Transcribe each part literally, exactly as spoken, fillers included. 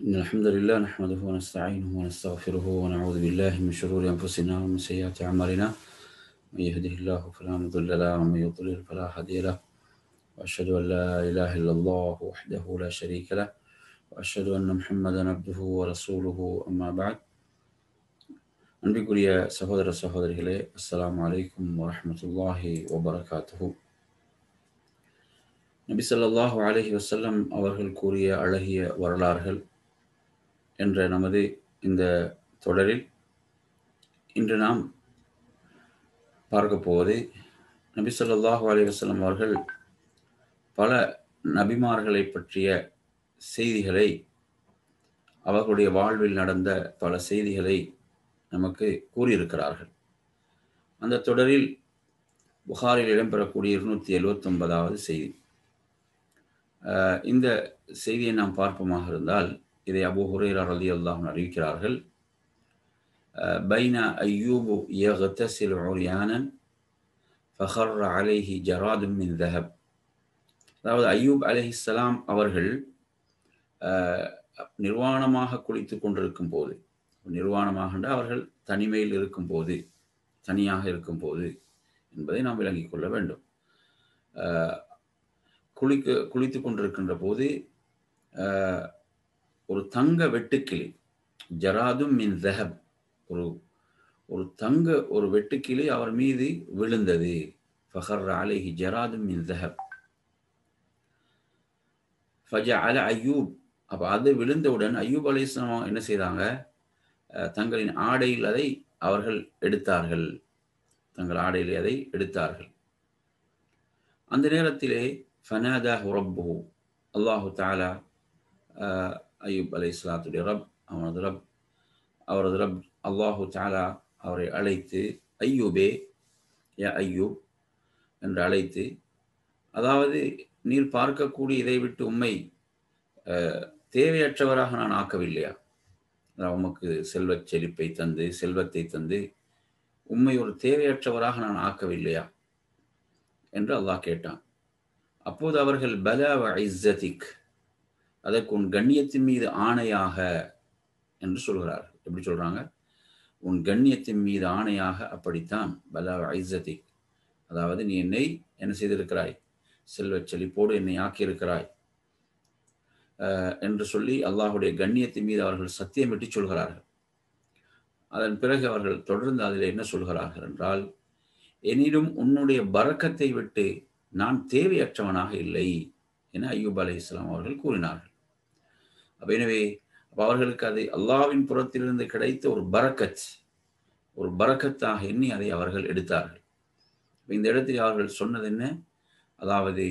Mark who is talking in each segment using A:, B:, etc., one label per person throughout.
A: إن الحمد لله نحمده ونستعينه ونستغفره ونعوذ بالله من شرور أنفسنا ومن سيئات أعمالنا. من يهده الله فلا مضل له ومن يضلل فلا هادي له، وأشهد أن لا إله إلا الله وحده لا شريك له، وأشهد أن محمدا عبده ورسوله. أما بعد. அன்பிற்குரிய சகோதர சகோதரிகளே, அஸ்ஸலாமு அலைக்கும் வரஹ்மத்துல்லாஹி வபரகாத்துஹு. நபி ஸல்லல்லாஹு அலைஹி வஸல்லம் அவர்கள் கூறிய அழகிய வரலாறுகள் என்ற நமது இந்த தொடரில் இன்று நாம் பார்க்க போவது, நபி ஸல்லல்லாஹு அலைஹி வஸல்லம் அவர்கள் பல நபிமார்களை பற்றிய செய்திகளை, அவர்களுடைய வாழ்வில் நடந்த பல செய்திகளை நமக்கு கூறியிருக்கிறார்கள். அந்த தொடரில் புகாரில் இடம்பெறக்கூடிய இருநூற்றி எழுபத்தி ஒன்பதாவது செய்தி. இந்த செய்தியை நாம் பார்ப்போமாக இருந்தால், இதை அபூ ஹுரைரா ரலியல்லாஹு அன்ஹு அறிவிக்கிறார்கள். பைன அய்யூபு யக்தஸிலு உர்யானன் ஃபஹர்ர அலைஹி ஜராதும் மின் தஹப். அதாவது அய்யூப் அலைஹிஸ்ஸலாம் அவர்கள் நிர்வாணமாக குளித்து கொண்டிருக்கும் போது, நிர்வாணமாக அவர்கள் தனிமையில் இருக்கும் போது, தனியாக இருக்கும் போது என்பதை நாம் விளங்கிக் கொள்ள வேண்டும். குளிக்க குளித்து கொண்டிருக்கின்ற போது ஒரு தங்க வெட்டுக்கிளி, ஜராதும் மின் தஹப், ஒரு ஒரு தங்க ஒரு வெட்டுக்கிளி அவர் மீது விழுந்தது. ஃபஹர்ர அலைஹி ஜராதும் மின் தஹப் ஃபஜஅல அய்யூப். அப்போ அது விழுந்தவுடன் அய்யூப் அலைஹிஸ்ஸலாம் என்ன செய்தாங்க? தங்களின் ஆடையில் அதை அவர்கள் எடுத்தார்கள். தங்கள் ஆடையில் அதை எடுத்தார்கள். அந்த நேரத்திலே ஃபனாதாஹு ரப்புஹு, அல்லாஹு தஆலா அய்யூப் அலைஹிஸ்ஸலாத்துடைய ரப், அவனது ரப், அவரது ரப் அல்லாஹு தஆலா அவரை அழைத்து, ஐயூபே, யா ஐயூப் என்று அழைத்து, அதாவது நீர் பார்க்கக்கூடிய இதை விட்டு உம்மை தேவையற்றவராக நான் ஆக்கவில்லையா? உமக்கு செல்வச் செழிப்பை தந்து, செல்வத்தை தந்து உம்மை ஒரு தேவையற்றவராக நான் ஆக்கவில்லையா என்று அல்லாஹ் கேட்டான். அப்போது அவர்கள் பலா வ இஸ்ஸதிக், அதற்கு உன் கண்ணியத்தின் மீது ஆணையாக என்று சொல்கிறார்கள். எப்படி சொல்றாங்க? உன் கண்ணியத்தின் மீது ஆணையாக, அப்படித்தான், பலா வ இஸ்ஸதிக், அதாவது நீ என்னை என்ன செய்திருக்கிறாய்? செல்வச் செழிப்போடு என்னை ஆக்கியிருக்கிறாய் என்று சொல்லி அல்லாஹுடைய கண்ணியத்தின் மீது அவர்கள் சத்தியமிட்டு சொல்கிறார்கள். அதன் பிறகு அவர்கள் தொடர்ந்து அதில் என்ன சொல்கிறார்கள் என்றால், எனினும் உன்னுடைய பரக்கத்தை விட்டு நான் தேவையற்றவனாக இல்லை என அய்யூப் அலைஹிஸ்ஸலாம் அவர்கள் கூறினார்கள். அப்ப எனவே அவர்களுக்கு அது அல்லாஹ்வின் புறத்திலிருந்து கிடைத்த ஒரு பரக்கத், ஒரு பரக்கத்தாக எண்ணி அதை அவர்கள் எடுத்தார்கள். இந்த இடத்தில் அவர்கள் சொன்னது என்ன? அதாவது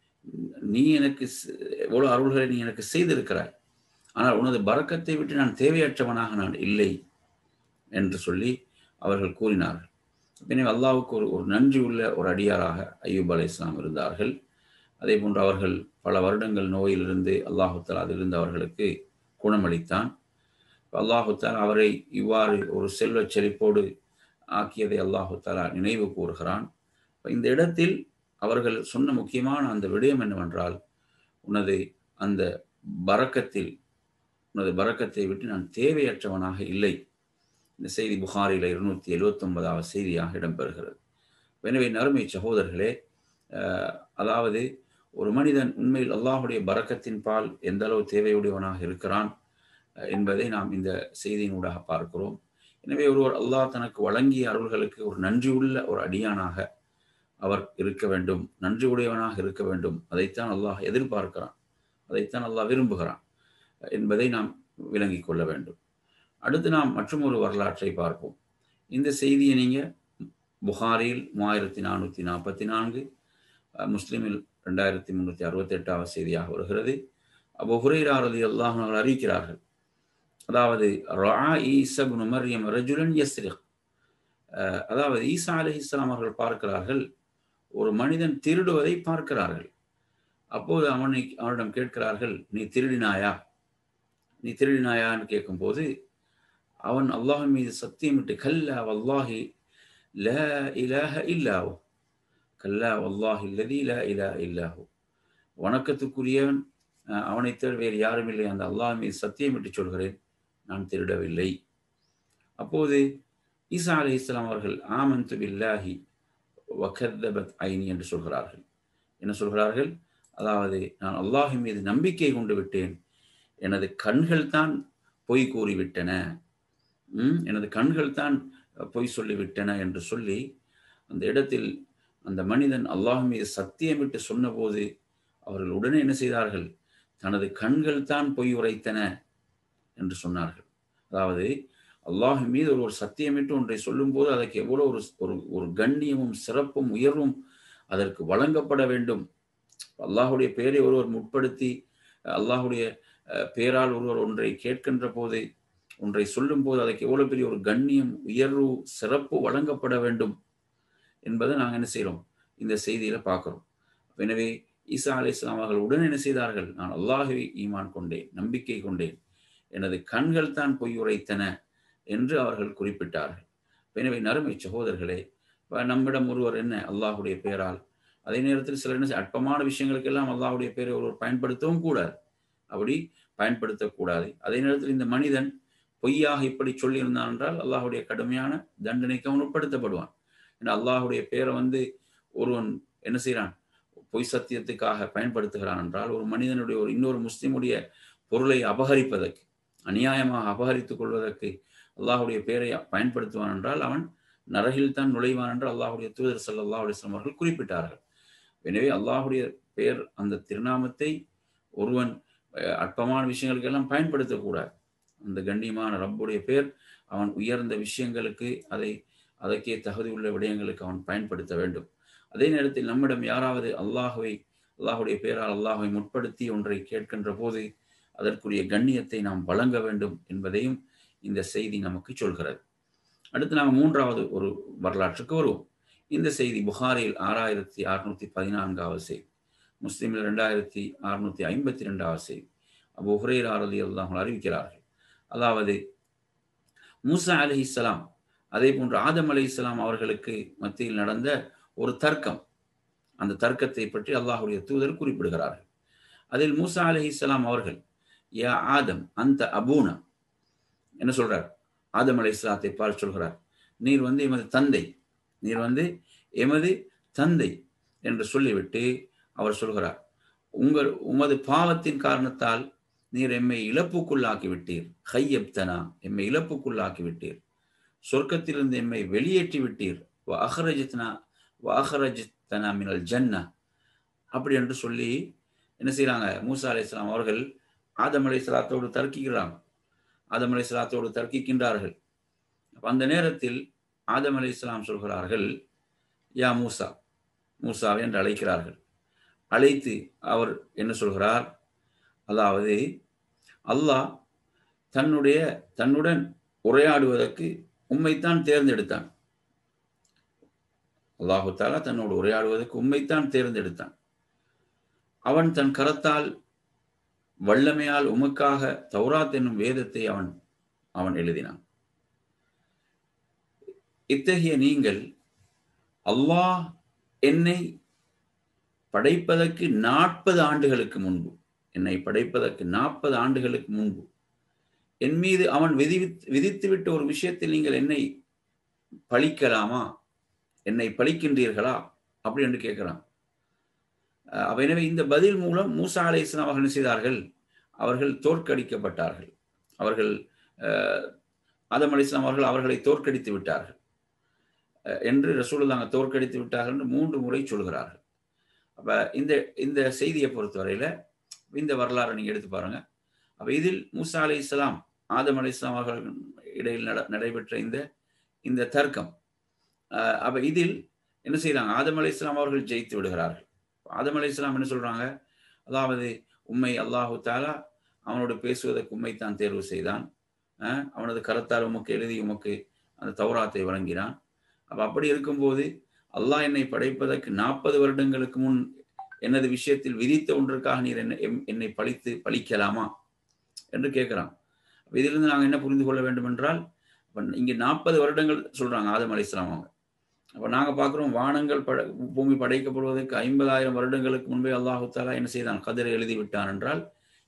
A: நீ எனக்கு எவ்வளவு அருள்களை நீ எனக்கு செய்திருக்கிறாய், ஆனால் உனது பரக்கத்தை விட்டு நான் தேவையற்றவனாக நான் இல்லை என்று சொல்லி அவர்கள் கூறினார்கள். எனவே அல்லாஹ்வுக்கு ஒரு ஒரு நன்றி உள்ள ஒரு அடியாராக அய்யூப் அலைஹிஸ்ஸலாம் இருந்தார்கள். அதே போன்று அவர்கள் பல வருடங்கள் நோயிலிருந்து அல்லாஹு தஆலா அதிலிருந்து அவர்களுக்கு குணமளித்தான். அல்லாஹு தஆலா அவரை இவ்வாறு ஒரு செல்வச் செழிப்போடு ஆக்கியதை அல்லாஹு தஆலா நினைவு கூறுகிறான். இந்த இடத்தில் அவர்கள் சொன்ன முக்கியமான அந்த விடயம் என்னவென்றால், உனது அந்த பரக்கத்தில், உனது பரக்கத்தை விட்டு நான் தேவையற்றவனாக இல்லை. இந்த செய்தி புகாரில இருநூற்றி எழுபத்தி ஒன்பதாவது செய்தியாக இடம்பெறுகிறது. எனவே நறுமை சகோதரர்களே, அதாவது ஒரு மனிதன் உண்மையில் அல்லாஹுடைய பரக்கத்தின் பால் எந்த அளவு தேவையுடையவனாக இருக்கிறான் என்பதை நாம் இந்த செய்தியினூடாக பார்க்கிறோம். எனவே ஒருவர் அல்லாஹ் தனக்கு வழங்கிய அருள்களுக்கு ஒரு நன்றியுள்ள ஒரு அடியானாக அவர் இருக்க வேண்டும், நன்றி உடையவனாக இருக்க வேண்டும். அதைத்தான் அல்லாஹ் எதிர்பார்க்கிறான், அதைத்தான் அல்லாஹ் விரும்புகிறான் என்பதை நாம் விளங்கிக் கொள்ள வேண்டும். அடுத்து நாம் மற்றும் ஒரு வரலாற்றை பார்ப்போம். இந்த செய்தியை நீங்க புகாரில் மூவாயிரத்தி நானூற்றி நாற்பத்தி நான்கு, முஸ்லிமில் ரெண்டாயிரத்தி முன்னூற்றி அறுபத்தி எட்டாவது செய்தியாக வருகிறது. அபூ ஹுரைரா ரலியல்லாஹு அன்ஹு அறிவிக்கிறார்கள். அதாவது ரஆ ஈஸா இப்னு மர்யம் ரஜுலன் யஸ்ரிக், அதாவது ஈசா அலைஹிஸ்ஸலாம் அவர்கள் பார்க்கிறார்கள், ஒரு மனிதன் திருடுவதை பார்க்கிறார்கள். அப்போது அவனை அவனிடம் கேட்கிறார்கள், நீ திருடினாயா, நீ திருடினாயான்னு கேட்கும்போது அவன் அல்லாஹ் மீது சத்தியமிட்டு, கல்லா வல்லாஹி லா இலாஹ இல்லாஹு, கல்லா வல்லாஹி அல்லதி லா இலாஹ இல்லாஹு, வணக்கத்துக்குரியவன் அவனை தவிர வேறு யாரும் இல்லை, அந்த அல்லாஹ் மீது சத்தியமிட்டு சொல்கிறேன், நான் திருடவில்லை. அப்போது ஈசா அலைஹிஸ்ஸலாம் அவர்கள் ஆமன்து பில்லாஹி வகத்தபத் ஐனி என்று சொல்கிறார்கள். என்ன சொல்கிறார்கள்? அதாவது நான் அல்லாஹின் மீது நம்பிக்கை கொண்டு விட்டேன், எனது கண்கள் தான் பொய் கூறிவிட்டன, எனது கண்கள் தான் பொய் சொல்லிவிட்டன என்று சொல்லி அந்த இடத்தில் அந்த மனிதன் அல்லாஹ் மீது சத்தியமிட்டு சொன்னபோது அவர்கள் உடனே என்ன செய்தார்கள்? தனது கண்கள் தான் பொய் உரைத்தன என்று சொன்னார்கள். அதாவது அல்லாஹ் மீது ஒரு ஒரு சத்தியமிட்டு ஒன்றை சொல்லும் போது அதற்கு எவ்வளவு ஒரு ஒரு கண்ணியமும் சிறப்பும் உயர்வும் அதற்கு வழங்கப்பட வேண்டும். அல்லாஹுடைய பெயரை ஒருவர் முற்படுத்தி அல்லாஹுடைய பெயரால் ஒருவர் ஒன்றை கேட்கின்ற போது, ஒன்றை சொல்லும் போது அதற்கு எவ்வளவு பெரிய ஒரு கண்ணியம், உயர்வு, சிறப்பு வழங்கப்பட வேண்டும் என்பதை நாங்கள் என்ன செய்கிறோம்? இந்த செய்தியில பார்க்கிறோம். எனவே ஈசா அலைஹிஸ்ஸலாம் அவர்கள் உடனே என்ன செய்தார்கள்? நான் அல்லாஹ்வை ஈமான் கொண்டேன், நம்பிக்கை கொண்டேன், எனது கண்கள் தான் பொய் உரைத்தன என்று அவர்கள் குறிப்பிட்டார்கள். எனவே நறுமை சகோதரர்களே, நம்மிடம் ஒருவர் என்ன அல்லாஹுடைய பெயரால், அதே நேரத்தில் சில என்ன அற்பமான விஷயங்களுக்கெல்லாம் அல்லாஹுடைய பெயரை ஒருவர் பயன்படுத்தவும் கூடாது, அப்படி பயன்படுத்தக்கூடாது. அதே நேரத்தில் இந்த மனிதன் பொய்யாக இப்படி சொல்லியிருந்தான் என்றால் அல்லாஹுடைய கடுமையான தண்டனைக்கு அவன் உட்படுத்தப்படுவான். ஏன்னா அல்லாஹுடைய பெயரை வந்து ஒருவன் என்ன செய்கிறான்? பொய் சத்தியத்துக்காக பயன்படுத்துகிறான் என்றால், ஒரு மனிதனுடைய ஒரு இன்னொரு முஸ்லிமுடைய பொருளை அபகரிப்பதற்கு, அநியாயமாக அபகரித்துக் கொள்வதற்கு அல்லாஹுடைய பெயரை பயன்படுத்துவான் என்றால் அவன் நரகில் தான் நுழைவான் என்று அல்லாஹுடைய தூதர் ஸல்லல்லாஹு அலைஹி வஸல்லம் அவர்கள் குறிப்பிட்டார்கள். எனவே அல்லாஹுடைய பெயர், அந்த திருநாமத்தை ஒருவன் அற்பமான விஷயங்களுக்கெல்லாம் பயன்படுத்தக்கூடாது. அந்த கண்ணியமான ரப்புடைய பெயர் அவன் உயர்ந்த விஷயங்களுக்கு, அதை அதற்கே தகுதி உள்ள விடயங்களுக்கு அவன் பயன்படுத்த வேண்டும். அதே நேரத்தில் நம்மிடம் யாராவது அல்லாஹுவை, அல்லாஹுடைய பெயரால் அல்லாஹுவை முற்படுத்தி ஒன்றை கேட்கின்ற போது அதற்குரிய கண்ணியத்தை நாம் வழங்க வேண்டும் என்பதையும் இந்த செய்தி நமக்கு சொல்கிறது. அடுத்து நாம் மூன்றாவது ஒரு வரலாற்றுக்கு வருவோம். இந்த செய்தி புகாரில் ஆறாயிரத்தி அறுநூத்தி பதினான்காவது செய்தி, முஸ்லிமில் இரண்டாயிரத்தி அறுநூத்தி ஐம்பத்தி ரெண்டாவது செய்தி. அபூ ஹுரைரா ரலியல்லாஹு அன்ஹு அறிவிக்கிறார்கள். அதாவது மூசா அலைஹிஸ்ஸலாம் அதே போன்று ஆதம் அலைஹிஸ்ஸலாம் அவர்களுக்கு மத்தியில் நடந்த ஒரு தர்க்கம், அந்த தர்க்கத்தை பற்றி அல்லாஹுடைய தூதர் குறிப்பிடுகிறார்கள். அதில் மூசா அலைஹிஸ்ஸலாம் அவர்கள், யா ஆதம் அந்த அபூனா, என்ன சொல்றார்? ஆதம் அலைஹிஸ்ஸலாத்தை பார்த்து சொல்கிறார், நீர் வந்து எமது தந்தை, நீர் வந்து எமது தந்தை என்று சொல்லிவிட்டு அவர் சொல்கிறார், உங்கள் உமது பாவத்தின் காரணத்தால் நீர் எம்மை இழப்புக்குள்ளாக்கி விட்டீர், ஹையப்தனா, எம்மை இழப்புக்குள்ளாக்கி விட்டீர், சொர்க்கத்திலிருந்து எம்மை வெளியேற்றி விட்டீர், வ அஹ்ரஜத்னா வ அஹ்ரஜ்தனா மினல் ஜன்னா, அப்படி என்று சொல்லி என்ன செய்யறாங்க? மூசா அலைஹிஸ்ஸலாம் அவர்கள் ஆதம் அலைஹிஸ்ஸலாத்தோடு தர்க்கிக்கிறாங்க, ஆதம் அலைஹிஸ்ஸலாத்தோடு தர்க்கிக்கின்றார்கள். அந்த நேரத்தில் ஆதம் அலைஹிஸ்ஸலாம் சொல்கிறார்கள், யா மூசா, மூசாவை என்று அழைக்கிறார்கள். அழைத்து அவர் என்ன சொல்கிறார்? அதாவது அல்லாஹ் தன்னுடைய தன்னுடன் உரையாடுவதற்கு உம்மைத்தான் தேர்ந்தெடுத்தான். அல்லாஹு தஆலா தன்னோடு உரையாடுவதற்கு உம்மைத்தான் தேர்ந்தெடுத்தான். அவன் தன் கரத்தால் வல்லமையால் உமக்காக தௌராத் என்னும் வேதத்தை அவன் அவன் எழுதினான். இத்தகைய நீங்கள் அல்லாஹ் என்னை படைப்பதற்கு நாற்பது ஆண்டுகளுக்கு முன்பு, என்னை படைப்பதற்கு நாற்பது ஆண்டுகளுக்கு முன்பு என் மீது அவன் விதி விதித்துவிட்ட ஒரு விஷயத்தில் நீங்கள் என்னை பழிக்கலாமா? என்னை பழிக்கின்றீர்களா? அப்படி என்று கேட்கிறான். எனவே இந்த பதில் மூலம் மூசா அலைஹிஸ்ஸலாம் அவர்கள் என்ன செய்தார்கள்? அவர்கள் தோற்கடிக்கப்பட்டார்கள். அவர்கள் ஆதம் அலைஹிஸ்ஸலாம் அவர்கள் அவர்களை தோற்கடித்து விட்டார்கள் என்று ரசூலுல்லாஹ் தோற்கடித்து விட்டார்கள் என்று மூன்று முறை சொல்கிறார்கள். அப்ப இந்த இந்த செய்தியை பொறுத்தவரையில இந்த வரலாறு நீங்க எடுத்து பாருங்க. அப்ப இதில் மூசா அலைஹிஸ்ஸலாம் ஆதம் அலைஹிஸ்ஸலாம் அவர்கள் இடையில் நடைபெற்ற இந்த இந்த தர்க்கம், அப்ப இதில் என்ன செய்யறாங்க? ஆதம் அலைஹிஸ்ஸலாம் அவர்கள் ஜெயித்து விடுகிறார்கள். ஆதம் அலைஹிஸ்ஸலாம் என்ன சொல்றாங்க? அதாவது உம்மை அல்லாஹு தஆலா அவனோடு பேசுவதற்கு உம்மை தான் தேர்வு செய்தான், அவனது கரத்தால் உமக்கு எழுதி உமக்கு அந்த தௌராத்தை வழங்கினான். அப்ப அப்படி இருக்கும்போது அல்லாஹ் என்னை படைப்பதற்கு நாற்பது வருடங்களுக்கு முன் எனது விஷயத்தில் விதித்த ஒன்றுக்காக நீர் என்னை என்னை பழித்து பழிக்கலாமா என்று கேட்கிறான். இதிலிருந்து நாங்கள் என்ன புரிந்து கொள்ள வேண்டும் என்றால், இங்க நாற்பது வருடங்கள் சொல்றாங்க ஆதம் அலைஹிஸ்ஸலாம் அவங்க. அப்ப நாங்க பார்க்கிறோம், வானங்கள் பட பூமி படைக்கப்படுவதற்கு ஐம்பதாயிரம் வருடங்களுக்கு முன்பே அல்லாஹு தஆலா என்ன செய்தான்? கதிரை எழுதி விட்டான் என்றால்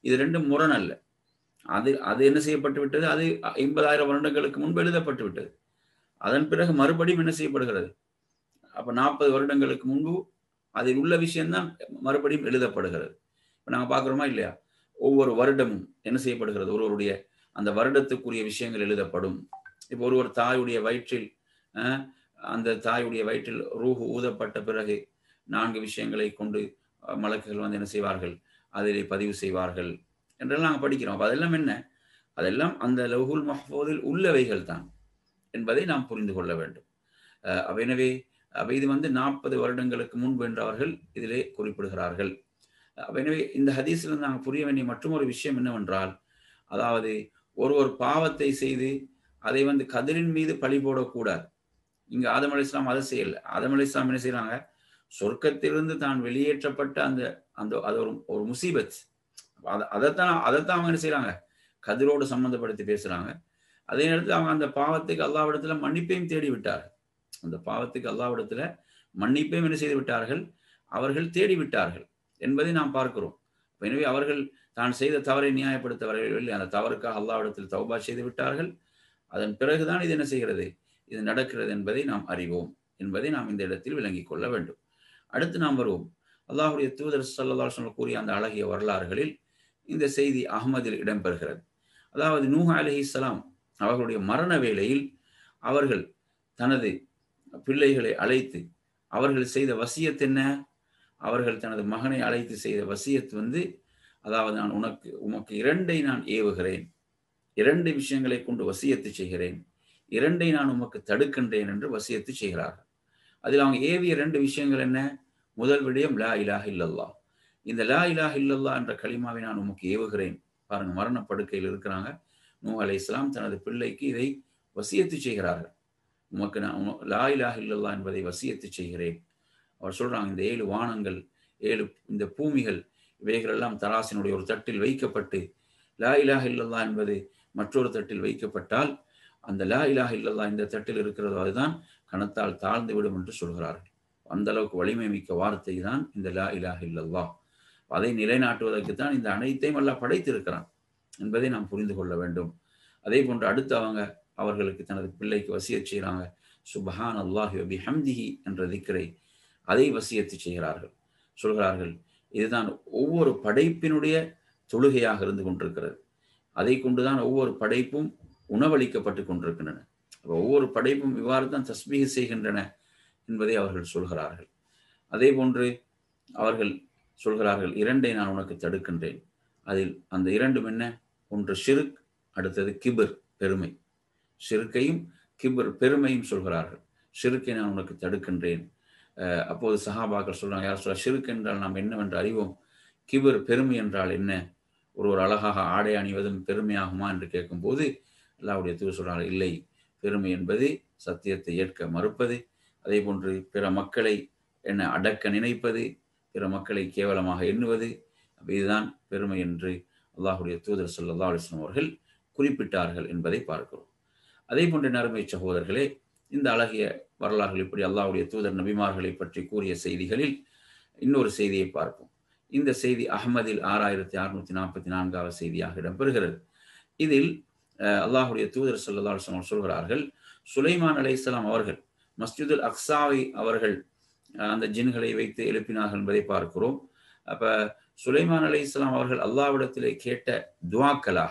A: இது ரெண்டும் முரண் அல்ல. அது அது என்ன செய்யப்பட்டு விட்டது? அது ஐம்பதாயிரம் வருடங்களுக்கு முன்பு எழுதப்பட்டு விட்டது. அதன் பிறகு மறுபடியும் என்ன செய்யப்படுகிறது? அப்ப நாற்பது வருடங்களுக்கு முன்பு அதில் உள்ள விஷயம்தான் மறுபடியும் எழுதப்படுகிறது. இப்ப நாங்க பார்க்கிறோமா இல்லையா? ஒவ்வொரு வருடமும் என்ன செய்யப்படுகிறது? ஒருவருடைய அந்த வருடத்துக்குரிய விஷயங்கள் எழுதப்படும். இப்போ ஒருவர் தாயுடைய வயிற்றில் அ அந்த தாயுடைய வயிற்றில் ரூஹ் ஊதப்பட்ட பிறகு நான்கு விஷயங்களை கொண்டு அ மலக்குகள் வந்து என்ன செய்வார்கள்? அதிலே பதிவு செய்வார்கள் என்றெல்லாம் நாங்க படிக்கிறோம். அப்ப அதெல்லாம் என்ன? அதெல்லாம் அந்த லவ்ஹுல் மஹ்ஃபூதில் உள்ளவைகள் தான் என்பதை நாம் புரிந்து கொள்ள வேண்டும். அ எனவே அப்ப இது வந்து நாற்பது வருடங்களுக்கு முன்பு என்று அவர்கள் இதிலே குறிப்பிடுகிறார்கள். அப்ப எனவே இந்த ஹதீஸில் நாங்கள் புரிய வேண்டிய மற்றொரு விஷயம் என்னவென்றால், அதாவது ஒரு ஒரு பாவத்தை செய்து அதை வந்து கதிரின் மீது பழி போடக்கூடாது. இங்க ஆதம் அலைஹிஸ்ஸலாம் அதை செய்யல. ஆதம் அலைஹிஸ்ஸலாம் என்ன செய்றாங்க? சொர்க்கத்திலிருந்து தான் வெளியேற்றப்பட்ட அந்த அந்த அது ஒரு ஒரு முசீபத். அத அதத்தான் அதத்தான் அவங்க என்ன செய்றாங்க? கதிரோடு சம்மந்தப்படுத்தி பேசுறாங்க. அதே நேரத்தில் அவங்க அந்த பாவத்துக்கு அல்லாஹ்விடத்துல மன்னிப்பையும் தேடி விட்டார்கள். அந்த பாவத்துக்கு அல்லாஹ்விடத்துல மன்னிப்பையும் என்ன செய்து விட்டார்கள்? அவர்கள் தேடி விட்டார்கள் என்பதை நாம் பார்க்கிறோம். எனவே அவர்கள் தான் செய்த தவறை நியாயப்படுத்த வரவில்லை. அந்த தவறுக்காக அல்லாஹ்விடத்தில் தௌபா செய்து விட்டார்கள். அதன் பிறகுதான் இது என்ன செய்கிறது? இது நடக்கிறது என்பதை நாம் அறிவோம் என்பதை நாம் இந்த இடத்தில் விளங்கிக் கொள்ள வேண்டும். அடுத்து நாம் வருவோம். அல்லாஹ்வுடைய தூதர் ஸல்லல்லாஹு அலைஹி வஸல்லம் கூறிய அந்த அழகிய வரலாறுகளில் இந்த செய்தி அஹ்மதில் இடம்பெறுகிறது. அதாவது நூஹ் அலைஹிஸ்ஸலாம் அவர்களுடைய மரண வேளையில் அவர்கள் தனது பிள்ளைகளை அழைத்து அவர்கள் செய்த வசியத் என்ன? அவர்கள் தனது மகனை அழைத்து செய்த வசியத் வந்து, அதாவது நான் உனக்கு உமக்கு இரண்டை நான் ஏவுகிறேன். இரண்டு விஷயங்களை கொண்டு வசியத்து செய்கிறேன். இரண்டை நான் உமக்கு தடுக்கின்றேன் என்று வசியத்து செய்கிறார்கள். அதில் அவங்க ஏவிய இரண்டு விஷயங்கள் என்ன? முதல் விடயம் லா இலாஹ இல்லல்லாஹ். இந்த லா இலாஹ இல்லல்லாஹ் என்ற கலிமாவை நான் உமக்கு ஏவுகிறேன். பாருங்க, மரணப்படுக்கையில் இருக்கிறாங்க. நூஹ் அலைஹிஸ்ஸலாம் தனது பிள்ளைக்கு இதை வசியத்து செய்கிறார்கள். உமக்கு நான் உம லா இலாஹ இல்லல்லாஹ் என்பதை வசியத்து செய்கிறேன். அவர் சொல்றாங்க, இந்த ஏழு வானங்கள், ஏழு இந்த பூமிகள் இவைகளெல்லாம் தராசினுடைய ஒரு தட்டில் வைக்கப்பட்டு லா இலாஹ இல்லல்லாஹ் என்பது மற்றொரு தட்டில் வைக்கப்பட்டால் அந்த லா இலாஹ இல்லல்லாஹ் இந்த தட்டில் இருக்கிறதோ அதுதான் கணத்தால் தாழ்ந்து விடும் என்று சொல்கிறார்கள். அந்த அளவுக்கு வலிமை மிக்க வார்த்தை தான் இந்த லா இலாஹ இல்லல்லாஹ். அதை நிலைநாட்டுவதற்கு தான் இந்த அனைத்தையும் அல்லாஹ் படைத்திருக்கிறான் என்பதை நாம் புரிந்து கொள்ள வேண்டும். அதே போன்று அடுத்து அவங்க அவர்களுக்கு தனது பிள்ளைக்கு வசியத் செய்கிறாங்க. சுப்ஹான் அல்லாஹி வ பிஹம்திஹி என்ற திக்ரை அதை வசியத்து செய்கிறார்கள். சொல்கிறார்கள், இதுதான் ஒவ்வொரு படைப்பினுடைய தொழுகையாக இருந்து கொண்டிருக்கிறது. அதை கொண்டுதான் ஒவ்வொரு படைப்பும் உணவளிக்கப்பட்டு கொண்டிருக்கின்றன. ஒவ்வொரு படைப்பும் இவ்வாறு தான் தஸ்பீஹ் செய்கின்றன என்பதை அவர்கள் சொல்கிறார்கள். அதே போன்று அவர்கள் சொல்கிறார்கள், இரண்டை நான் உனக்கு தடுக்கின்றேன். அதில் அந்த இரண்டும் என்ன? ஒன்று ஷிர்க், அடுத்தது கிபர், பெருமை. ஷிர்க்கையும் கிபர், பெருமையும் சொல்கிறார்கள். ஷிர்க்கை நான் உனக்கு தடுக்கின்றேன். அப்போது சஹாபாக்கள் சொல்றாங்க, யார் சொல்ல, ஷிர்க் என்றால் நாம் என்னவென்று அறிவோம், கிபர், பெருமை என்றால் என்ன? ஒரு ஒரு அழகாக ஆடை அணிவதும் பெருமையாகுமா என்று கேட்கும்போது அல்லாஹ்வுடைய தூதர் சொல்றாங்க, இல்லை, பெருமை என்பது சத்தியத்தை ஏற்க மறுப்பது, அதே போன்று பிற மக்களை என்ன அடக்க நினைப்பது, பிற மக்களை கேவலமாக எண்ணுவது, இதுதான் பெருமை என்று அல்லாஹ்வுடைய தூதர் ஸல்லல்லாஹு அலைஹி வஸல்லம் அவர்கள் குறிப்பிட்டார்கள் என்பதை பார்க்கிறோம். அதே போன்ற நறுமை சகோதரர்களே, இந்த அழகிய வரலாறுகள் இப்படி அல்லாஹ்வுடைய தூதர் நபிமார்களை பற்றி கூறிய செய்திகளில் இன்னொரு செய்தியை பார்ப்போம். இந்த செய்தி அஹ்மதில் ஆறாயிரத்தி அறுநூத்தி நாற்பத்தி நான்காவது செய்தியாக இடம்பெறுகிறது. இதில் அல்லாஹ்வுடைய தூதர் ஸல்லல்லாஹு அலைஹி வஸல்லம் சொல்கிறார்கள், சுலைமான் அலைஹிஸ்ஸலாம் அவர்கள் மஸ்ஜிதுல் அக்ஸாவை அவர்கள் அந்த ஜின்களை வைத்து எழுப்பினார்கள் என்பதை பார்க்கிறோம். அப்ப சுலைமான் அலைஹிஸ்ஸலாம் அவர்கள் அல்லாஹ்விடத்திலே கேட்ட துஆக்களாக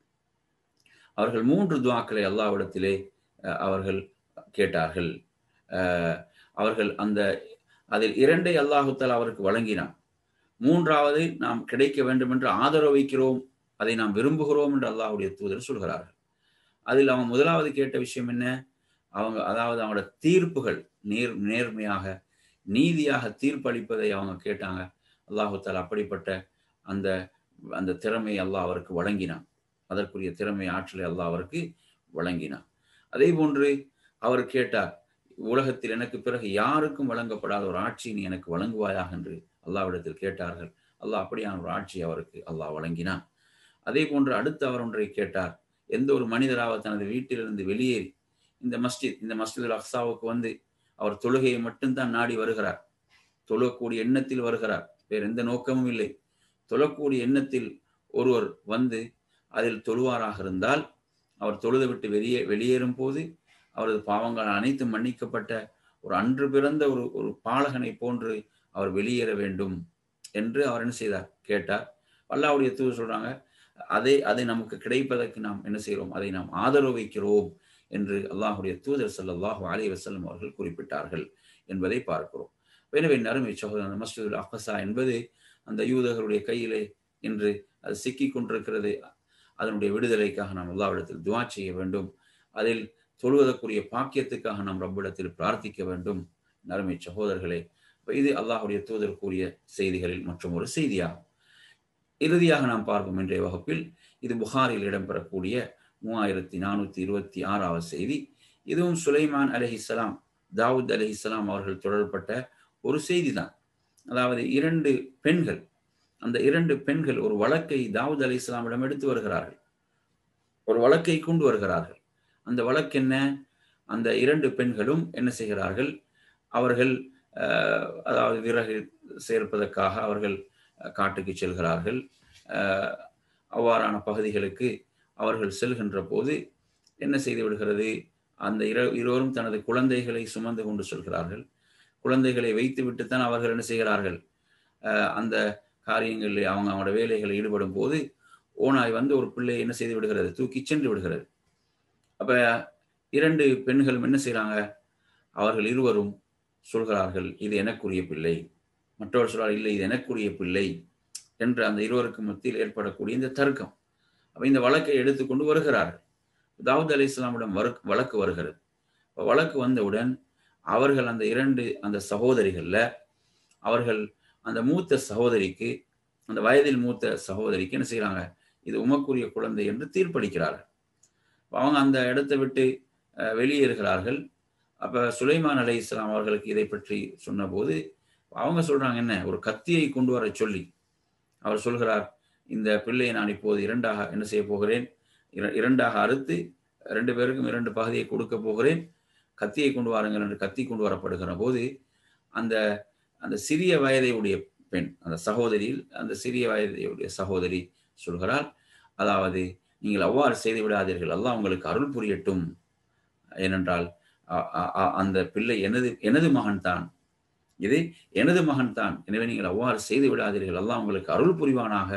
A: அவர்கள் மூன்று துஆக்களை அல்லாஹ்விடத்திலே அவர்கள் கேட்டார்கள். அவர்கள் அந்த அதில் இரண்டை அல்லாஹு தஆலா அவருக்கு வழங்கினான். மூன்றாவது நாம் கிடைக்க வேண்டும் என்று ஆதரவு வைக்கிறோம், அதை நாம் விரும்புகிறோம் என்று அல்லாஹ்வுடைய தூதர் சொல்கிறார்கள். அதில் அவங்க முதலாவது கேட்ட விஷயம் என்ன? அவங்க அதாவது அவங்களோட தீர்ப்புகள் நேர் நேர்மையாக நீதியாக தீர்ப்பளிப்பதை அவங்க கேட்டாங்க. அல்லாஹு தஆலா அப்படிப்பட்ட அந்த அந்த திறமையை அல்லாஹ் அவருக்கு வழங்கினான். அதற்குரிய திறமை ஆற்றலை அல்லாஹ் அவருக்கு வழங்கினான். அதே போன்று அவர் கேட்டார், உலகத்தில் எனக்கு பிறகு யாருக்கும் வழங்கப்படாத ஒரு ஆட்சி நீ எனக்கு வழங்குவாயாக என்று அல்லாஹ்விடத்தில் கேட்டார்கள். அல்லாஹ் அப்படியான ஒரு ஆட்சி அவருக்கு அல்லாஹ் வழங்கினான். அதே போன்று அடுத்து அவர் ஒன்றை கேட்டார், எந்த ஒரு மனிதராவது தனது வீட்டிலிருந்து வெளியேறி இந்த மஸ்ஜித் இந்த மஸ்ஜிதுல் அக்ஸாவுக்கு வந்து அவர் தொழுகையை மட்டும்தான் நாடி வருகிறார், தொழக்கூடிய எண்ணத்தில் வருகிறார், வேறு எந்த நோக்கமும் இல்லை, தொழக்கூடிய எண்ணத்தில் ஒருவர் வந்து அதில் தொழுவாராக இருந்தால் அவர் தொழுது விட்டு வெளியே வெளியேறும் போது அவரது பாவங்கள் அனைத்தும் மன்னிக்கப்பட்ட ஒரு அன்று பிறந்த ஒரு ஒரு பாலகனை போன்று அவர் வெளியேற வேண்டும் என்று அவர் என்ன செய்தார் கேட்டார். அல்லாஹ்வுடைய தூதர் சொல்றாங்க, அதை அதை நமக்கு கிடைப்பதற்கு நாம் என்ன செய்கிறோம், அதை நாம் ஆதரவு வைக்கிறோம் என்று அல்லாஹ்வுடைய தூதர் ஸல்லல்லாஹு அலைஹி வஸல்லம் அவர்கள் குறிப்பிட்டார்கள் என்பதை பார்க்கிறோம். எனவே நறுமை சகோதரன், மஸ்ஜிதுல் அக்ஸா என்பது அந்த யூதர்களுடைய கையிலே இன்று அது சிக்கிக் கொண்டிருக்கிறது. அதனுடைய விடுதலைக்காக நாம் அல்லாஹ்விடத்தில் துஆ செய்ய வேண்டும். அதில் தொழுவதற்குரிய பாக்கியத்துக்காக நாம் ரப்பிடத்தில் பிரார்த்திக்க வேண்டும். நறுமை சகோதரர்களே, இது அல்லாஹ்வுடைய தூதர் கூறிய செய்திகளில் மற்றும் ஒரு செய்தியாகும். இறுதியாக நாம் பார்ப்போம் இன்றைய வகுப்பில், இது புகாரில் இடம்பெறக்கூடிய மூவாயிரத்தி நானூற்றி இருபத்தி ஆறாவது செய்தி. இதுவும் சுலைமான் அலைஹிஸ்ஸலாம், தாவூத் அலைஹிஸ்ஸலாம் அவர்கள் தொடர்பட்ட ஒரு செய்தி தான். அதாவது இரண்டு பெண்கள், அந்த இரண்டு பெண்கள் ஒரு வழக்கை தாவூத் அலைஹிஸ்ஸலாமிடம் எடுத்து வருகிறார்கள். ஒரு வழக்கை கொண்டு வருகிறார்கள். அந்த வழக்கு என்ன? அந்த இரண்டு பெண்களும் என்ன செய்கிறார்கள்? அவர்கள் அதாவது விறகு சேர்ப்பதற்காக அவர்கள் காட்டுக்கு செல்கிறார்கள். அவ்வாறான பகுதிகளுக்கு அவர்கள் செல்கின்ற போது என்ன செய்து விடுகிறது, அந்த இரு இருவரும் தனது குழந்தைகளை சுமந்து கொண்டு செல்கிறார்கள். குழந்தைகளை வைத்து விட்டுத்தான் அவர்கள் என்ன செய்கிறார்கள், அந்த காரியங்களில் அவங்க அவங்களோட வேலைகளில் ஈடுபடும் போது ஓனாய் வந்து ஒரு பிள்ளை என்ன செய்து விடுகிறது, தூக்கி சென்று விடுகிறது. அப்ப இரண்டு பெண்களும் என்ன செய்கிறாங்க, அவர்கள் இருவரும் சொல்கிறார்கள், இது எனக்குரிய பிள்ளை. மற்றவர் சொல்றார், இல்லை இது எனக்குரிய பிள்ளை என்று அந்த இருவருக்கு மத்தியில் ஏற்படக்கூடிய இந்த தர்க்கம். அப்ப இந்த வழக்கை எடுத்துக்கொண்டு வருகிறார்கள். தாவூத் அலைஹிஸ்ஸலாமிடம் வழக்கு வருகிறது. வழக்கு வந்தவுடன் அவர்கள் அந்த இரண்டு அந்த சகோதரிகள்ல அவர்கள் அந்த மூத்த சகோதரிக்கு, அந்த வயதில் மூத்த சகோதரிக்கு என்ன செய்யறாங்க, இது உமக்குரிய குழந்தை என்று தீர்ப்பளிக்கிறார்கள். அவங்க அந்த இடத்தை விட்டு வெளியேறுகிறார்கள். அப்ப சுலைமான் அலைஹிஸ்ஸலாம் அவர்களுக்கு இதை பற்றி சொன்னபோது அவங்க சொல்றாங்க, என்ன, ஒரு கத்தியை கொண்டு வர சொல்லி அவர் சொல்கிறார், இந்த பிள்ளையை நான் இப்போது இரண்டாக என்ன செய்ய போகிறேன், இரண்டாக அறுத்து ரெண்டு பேருக்கும் இரண்டு பகுதியை கொடுக்க போகிறேன், கத்தியை கொண்டு வாருங்கள் என்று கத்தி கொண்டு வரப்படுகிற போது அந்த அந்த சிறிய வயதை உடைய பெண், அந்த சகோதரியில் அந்த சிறிய வயதையுடைய சகோதரி சொல்கிறார், அதாவது நீங்கள் அவ்வாறு செய்து விடாதீர்கள், அல்லாஹ் உங்களுக்கு அருள் புரியட்டும். ஏனென்றால் அந்த பிள்ளை எனது எனது மகன் தான், இது எனது மகன் தான், எனவே நீங்கள் அவ்வாறு செய்து விடாதீர்கள், அல்லாஹ் உங்களுக்கு அருள் புரிவானாக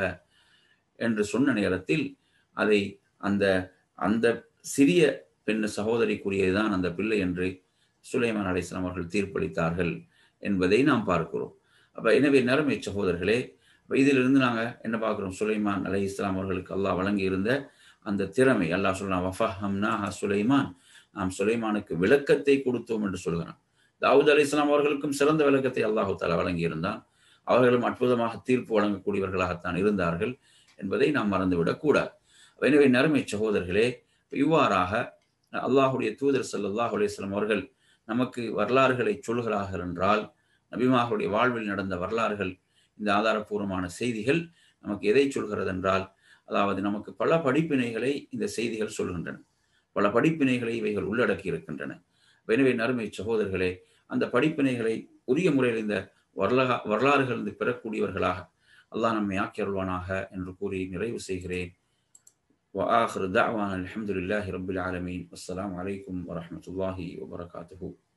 A: என்று சொன்ன நேரத்தில் அதை அந்த அந்த சிறிய பெண் சகோதரிக்குரியதுதான் அந்த பிள்ளை என்று சுலைமான் அலைஹிஸ்ஸலாம் அவர்கள் தீர்ப்பளித்தார்கள் என்பதை நாம் பார்க்கிறோம். அப்ப எனவே நறுமை சகோதரர்களே, இதிலிருந்து நாங்க என்ன பார்க்கிறோம், சுலைமான் அலைஹிஸ்ஸலாம் அவர்களுக்கு அல்லாஹ் வழங்கி இருந்த அந்த திறமை. அல்லாஹ் சொல்றான், வஃபஹம்னாஹா சுலைமான், நாம் சுலைமானுக்கு விளக்கத்தை கொடுத்தோம் என்று சொல்கிறான். தாவூத் அலைஹிஸ்ஸலாம் அவர்களுக்கும் சிறந்த விளக்கத்தை அல்லாஹு தஆலா வழங்கி இருந்தான். அவர்களும் அற்புதமாக தீர்ப்பு வழங்கக்கூடியவர்களாகத்தான் இருந்தார்கள் என்பதை நாம் மறந்துவிடக் கூடாது. எனவே நறுமை சகோதரர்களே, இவ்வாறாக அல்லாஹுடைய தூதர் ஸல்லல்லாஹு அலைஹி வஸல்லம் அவர்கள் நமக்கு வரலாறுகளை சொல்கிறார்கள் என்றால், நபிமார்களுடைய வாழ்வில் நடந்த வரலாறுகள், இந்த ஆதாரப்பூர்வமான செய்திகள் நமக்கு எதை சொல்கிறது என்றால், அதாவது நமக்கு பல படிப்பினைகளை இந்த செய்திகள் சொல்கின்றன, பல படிப்பினைகளை இவைகள் உள்ளடக்கி இருக்கின்றன. எனவே நறுமை சகோதரர்களே, அந்த படிப்பினைகளை உரிய முறையில் இந்த வரலா வரலாறுகள் பெறக்கூடியவர்களாக அல்லாஹ் நம்மை ஆக்கி அருள்வானாக என்று கூறி நிறைவு செய்கிறேன். وآخر دعوانا الحمد لله رب العالمين. والسلام عليكم ورحمة الله وبركاته.